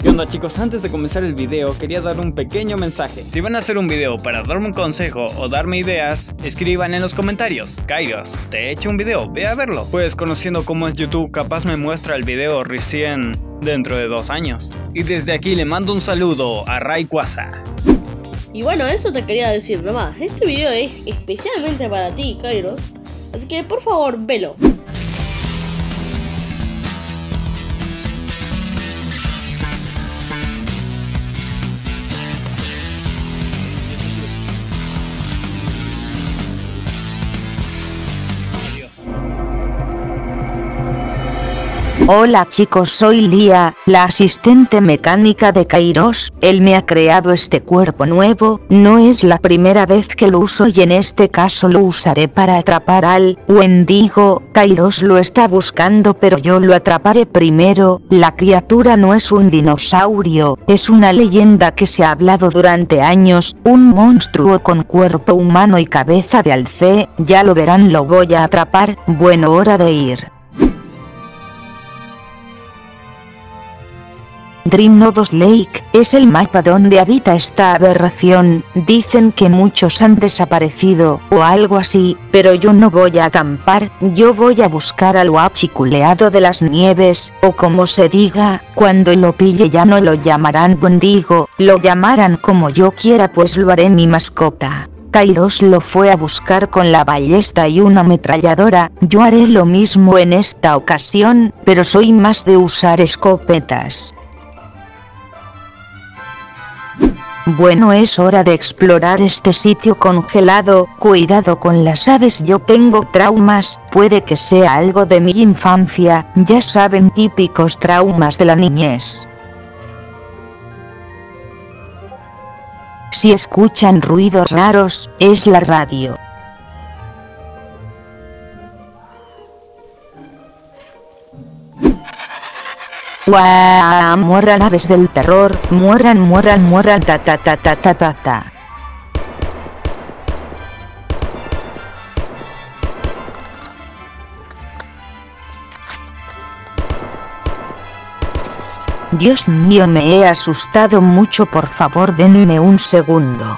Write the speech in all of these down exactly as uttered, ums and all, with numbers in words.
¿Qué onda chicos? Antes de comenzar el video quería dar un pequeño mensaje. Si van a hacer un video para darme un consejo o darme ideas, escriban en los comentarios. Kairos, te he hecho un video, ve a verlo. Pues conociendo cómo es YouTube, capaz me muestra el video recién dentro de dos años. Y desde aquí le mando un saludo a Rayquaza. Y bueno, eso te quería decir nomás. Este video es especialmente para ti, Kairos. Así que por favor, velo. Hola chicos, soy Lía, la asistente mecánica de Kairos. Él me ha creado este cuerpo nuevo, no es la primera vez que lo uso y en este caso lo usaré para atrapar al Wendigo. Kairos lo está buscando pero yo lo atraparé primero. La criatura no es un dinosaurio, es una leyenda que se ha hablado durante años, un monstruo con cuerpo humano y cabeza de alce. Ya lo verán, lo voy a atrapar. Bueno, hora de ir. Dream Nodos Lake es el mapa donde habita esta aberración. Dicen que muchos han desaparecido o algo así, pero yo no voy a acampar, yo voy a buscar al guachiculeado de las nieves, o como se diga. Cuando lo pille ya no lo llamarán Wendigo, lo llamarán como yo quiera, pues lo haré mi mascota. Kairos lo fue a buscar con la ballesta y una ametralladora, yo haré lo mismo en esta ocasión, pero soy más de usar escopetas. Bueno, es hora de explorar este sitio congelado. Cuidado con las aves, yo tengo traumas, puede que sea algo de mi infancia, ya saben, típicos traumas de la niñez. Si escuchan ruidos raros, es la radio. ¡Guau! Mueran aves del terror, mueran, mueran, mueran, ta ta ta ta ta ta ta. Dios mío, me he asustado mucho, por favor denme un segundo.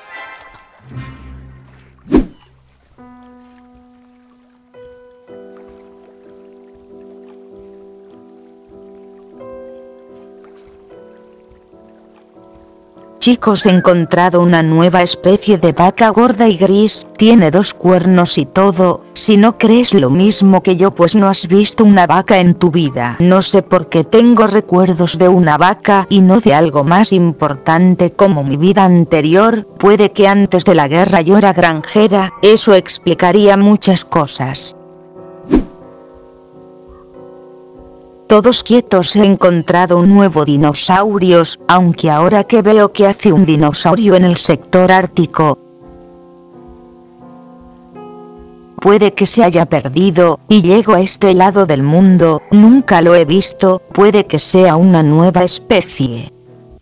Chicos, he encontrado una nueva especie de vaca gorda y gris, tiene dos cuernos y todo. Si no crees lo mismo que yo, pues no has visto una vaca en tu vida. No sé por qué tengo recuerdos de una vaca y no de algo más importante como mi vida anterior. Puede que antes de la guerra yo era granjera, eso explicaría muchas cosas. Todos quietos, he encontrado un nuevo dinosaurio, aunque ahora que veo que hace un dinosaurio en el sector ártico. Puede que se haya perdido, y llego a este lado del mundo, nunca lo he visto, puede que sea una nueva especie.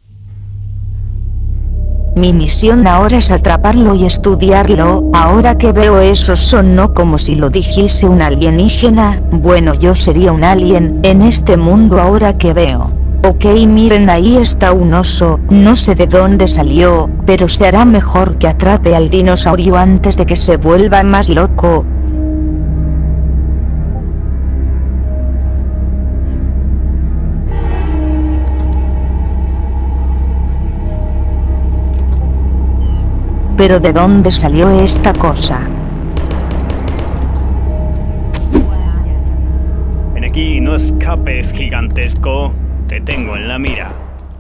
Mi misión ahora es atraparlo y estudiarlo. Ahora que veo eso sonó como si lo dijese un alienígena. Bueno, yo sería un alien en este mundo ahora que veo. Ok, miren, ahí está un oso, no sé de dónde salió, pero se hará mejor que atrape al dinosaurio antes de que se vuelva más loco. Pero ¿de dónde salió esta cosa? Ven aquí, no escapes, gigantesco. Te tengo en la mira.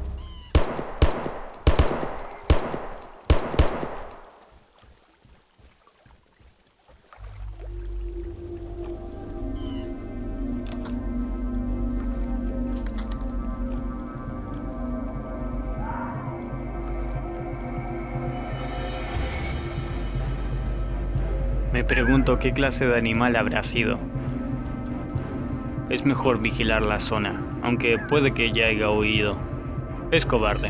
Me pregunto qué clase de animal habrá sido. Es mejor vigilar la zona, aunque puede que ya haya huido. Es cobarde.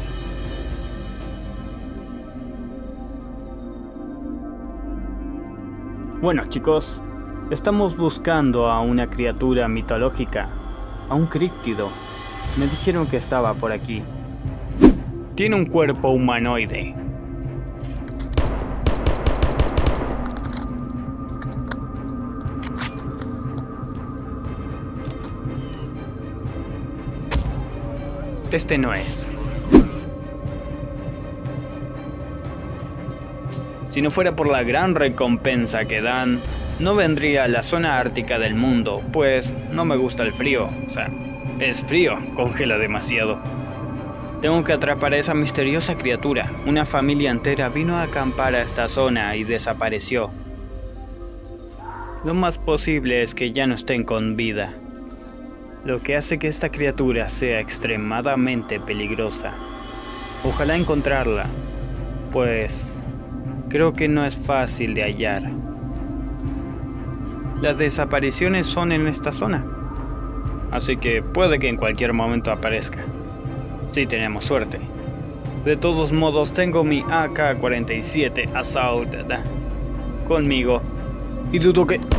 Bueno chicos, estamos buscando a una criatura mitológica, a un críptido. Me dijeron que estaba por aquí. Tiene un cuerpo humanoide. Este no es. Si no fuera por la gran recompensa que dan, no vendría a la zona ártica del mundo, pues no me gusta el frío. O sea, es frío, congela demasiado. Tengo que atrapar a esa misteriosa criatura. Una familia entera vino a acampar a esta zona y desapareció. Lo más posible es que ya no estén con vida, lo que hace que esta criatura sea extremadamente peligrosa. Ojalá encontrarla, pues creo que no es fácil de hallar. Las desapariciones son en esta zona, así que puede que en cualquier momento aparezca, si tenemos suerte. De todos modos, tengo mi A K cuarenta y siete Assault conmigo y dudo que...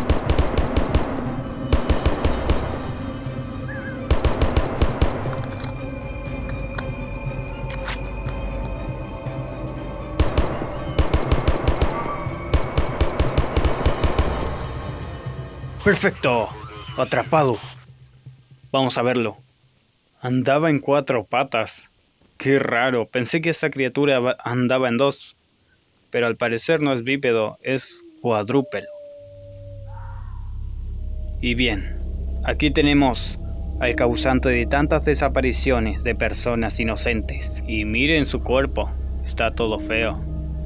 ¡Perfecto! Atrapado. Vamos a verlo. Andaba en cuatro patas. Qué raro, pensé que esta criatura andaba en dos. Pero al parecer no es bípedo, es cuadrúpedo. Y bien, aquí tenemos al causante de tantas desapariciones de personas inocentes. Y miren su cuerpo, está todo feo.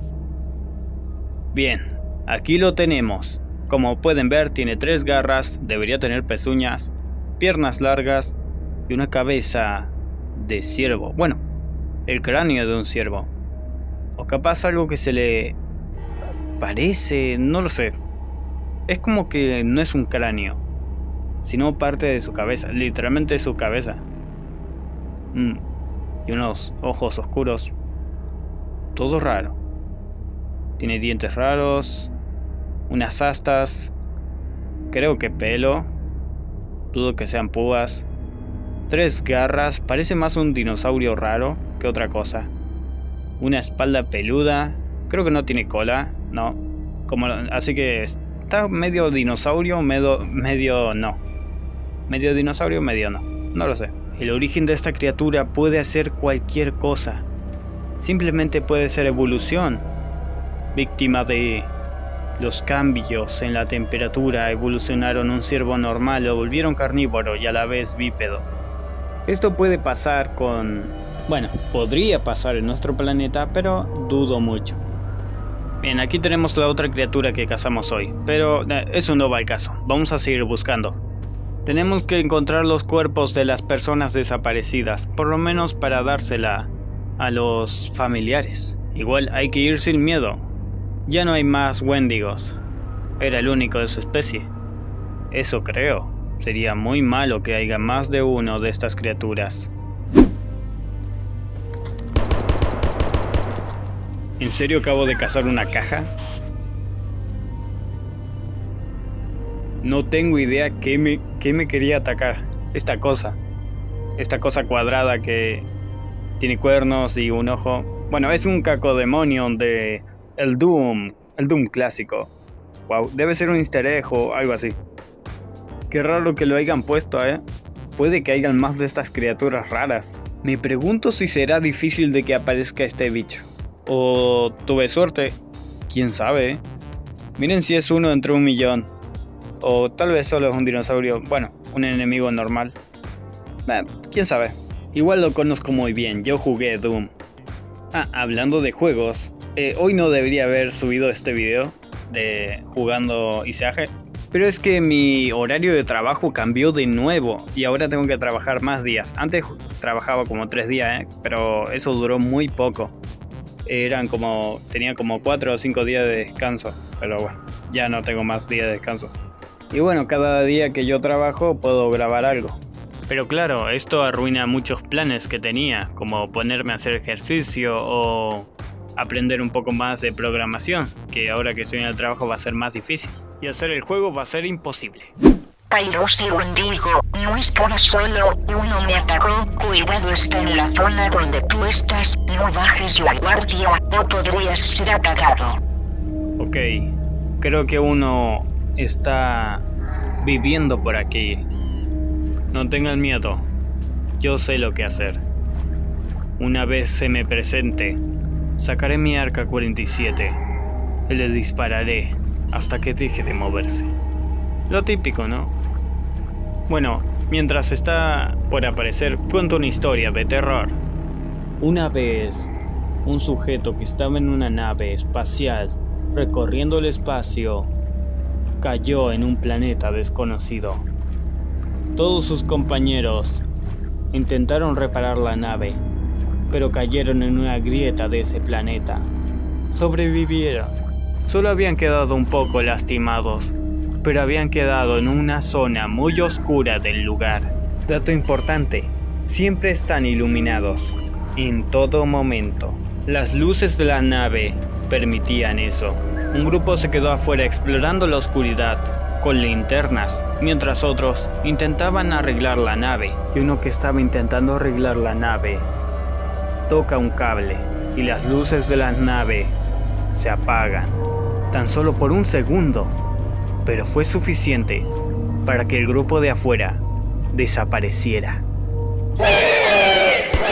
Bien, aquí lo tenemos. Como pueden ver, tiene tres garras, debería tener pezuñas, piernas largas y una cabeza de ciervo. Bueno, el cráneo de un ciervo. O capaz algo que se le parece, no lo sé. Es como que no es un cráneo, sino parte de su cabeza, literalmente su cabeza. Mm. Y unos ojos oscuros. Todo raro. Tiene dientes raros. Unas astas, creo que pelo, dudo que sean púas, tres garras, parece más un dinosaurio raro que otra cosa, una espalda peluda, creo que no tiene cola, no, como, así que está medio dinosaurio, medio, medio no, medio dinosaurio, medio no, no lo sé. El origen de esta criatura puede ser cualquier cosa, simplemente puede ser evolución, víctima de... Los cambios en la temperatura evolucionaron un ciervo normal, lo volvieron carnívoro y a la vez bípedo. Esto puede pasar con... Bueno, podría pasar en nuestro planeta, pero dudo mucho. Bien, aquí tenemos la otra criatura que cazamos hoy, pero eh, eso no va al caso. Vamos a seguir buscando. Tenemos que encontrar los cuerpos de las personas desaparecidas, por lo menos para dársela a los familiares. Igual hay que ir sin miedo. Ya no hay más Wendigos. Era el único de su especie. Eso creo. Sería muy malo que haya más de uno de estas criaturas. ¿En serio acabo de cazar una caja? No tengo idea qué me, qué me quería atacar. Esta cosa. Esta cosa cuadrada que tiene cuernos y un ojo. Bueno, es un cacodemonio de... El Doom, el Doom clásico. Wow, debe ser un easter egg o algo así. Qué raro que lo hayan puesto, eh. Puede que hayan más de estas criaturas raras. Me pregunto si será difícil de que aparezca este bicho. O tuve suerte. Quién sabe, eh. Miren si es uno entre un millón. O tal vez solo es un dinosaurio. Bueno, un enemigo normal. Eh, quién sabe. Igual lo conozco muy bien, yo jugué Doom. Ah, hablando de juegos. Eh, hoy no debería haber subido este video de jugando Isage, pero es que mi horario de trabajo cambió de nuevo y ahora tengo que trabajar más días. Antes trabajaba como tres días, ¿eh? Pero eso duró muy poco. Eran como, tenía como cuatro o cinco días de descanso, pero bueno, ya no tengo más días de descanso. Y bueno, cada día que yo trabajo puedo grabar algo. Pero claro, esto arruina muchos planes que tenía, como ponerme a hacer ejercicio o aprender un poco más de programación, que ahora que estoy en el trabajo va a ser más difícil y hacer el juego va a ser imposible. Kairos y Wendigo, no estaba solo, uno me atacó, cuidado, está en la zona donde tú estás, no bajes la guardia, o podrías ser atacado. Ok, creo que uno está viviendo por aquí. No tengan miedo, yo sé lo que hacer. Una vez se me presente, sacaré mi arca cuarenta y siete y le dispararé hasta que deje de moverse. Lo típico, ¿no? Bueno, mientras está por aparecer, cuento una historia de terror. Una vez, un sujeto que estaba en una nave espacial recorriendo el espacio cayó en un planeta desconocido. Todos sus compañeros intentaron reparar la nave, pero cayeron en una grieta de ese planeta. Sobrevivieron. Solo habían quedado un poco lastimados, pero habían quedado en una zona muy oscura del lugar. Dato importante, siempre están iluminados, en todo momento. Las luces de la nave permitían eso. Un grupo se quedó afuera explorando la oscuridad con linternas, mientras otros intentaban arreglar la nave. Y uno que estaba intentando arreglar la nave toca un cable y las luces de la nave se apagan. Tan solo por un segundo, pero fue suficiente para que el grupo de afuera desapareciera.